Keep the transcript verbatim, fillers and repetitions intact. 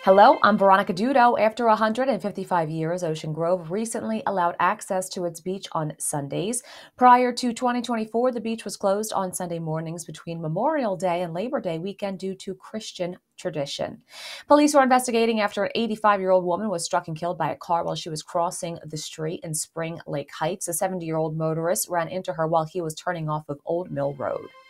Hello, I'm Veronica Dudo. After one hundred fifty-five years, Ocean Grove recently allowed access to its beach on Sundays. Prior to twenty twenty-four, the beach was closed on Sunday mornings between Memorial Day and Labor Day weekend due to Christian tradition. Police were investigating after an eighty-five-year-old woman was struck and killed by a car while she was crossing the street in Spring Lake Heights. A seventy-year-old motorist ran into her while he was turning off of Old Mill Road.